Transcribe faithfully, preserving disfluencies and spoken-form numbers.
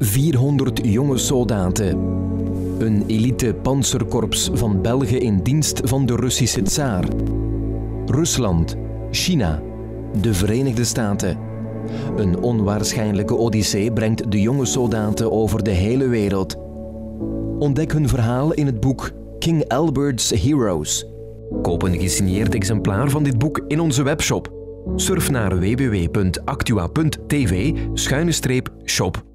vierhonderd jonge soldaten. Een elite pantserkorps van Belgen in dienst van de Russische tsaar. Rusland, China, de Verenigde Staten. Een onwaarschijnlijke odyssee brengt de jonge soldaten over de hele wereld. Ontdek hun verhaal in het boek King Albert's Heroes. Koop een gesigneerd exemplaar van dit boek in onze webshop. Surf naar w w w punt actua punt t v schuine streep shop.